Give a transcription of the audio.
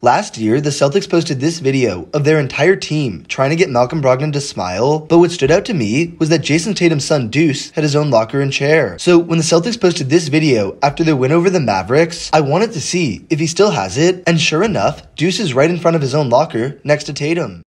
Last year, the Celtics posted this video of their entire team trying to get Malcolm Brogdon to smile, but what stood out to me was that Jayson Tatum's son Deuce had his own locker and chair. So when the Celtics posted this video after their win over the Mavericks, I wanted to see if he still has it, and sure enough, Deuce is right in front of his own locker next to Tatum.